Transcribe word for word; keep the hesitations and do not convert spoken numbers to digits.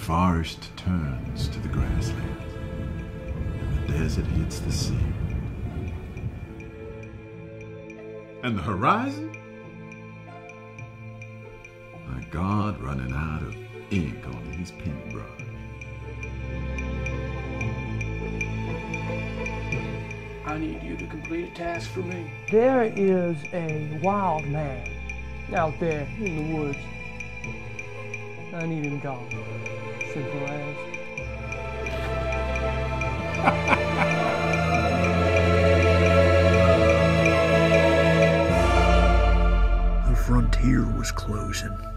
forest turns to the grasslands, and the desert hits the sea. And the horizon? My God running out of ink on his paintbrush. I need you to complete a task for me. There is a wild man out there in the woods. I need him gone. Simple as. The frontier was closing.